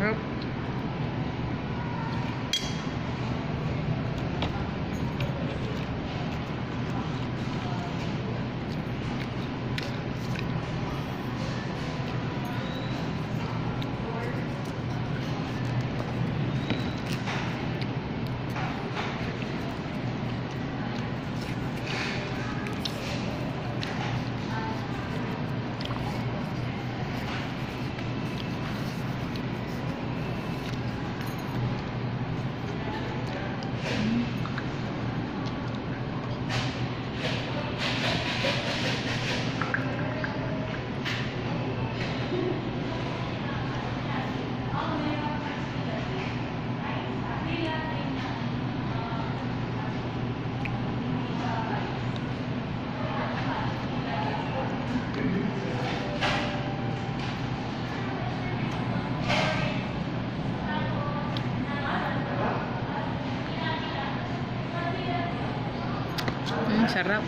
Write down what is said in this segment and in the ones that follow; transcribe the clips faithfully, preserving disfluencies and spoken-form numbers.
Sarap. Hmm, sarap.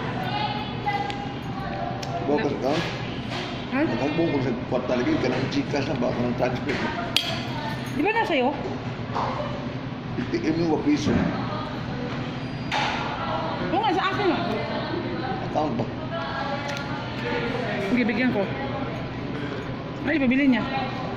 Bukas ka? Ha? Nakagbong ko sa kwarta lagi ka ng chikas na ba ako ng transfer. Di ba nasa iyo? Itikim mo ba piso? Oo nga, sa akin nga. Account ba? Sige, bigyan ko. Ay, pabili niya.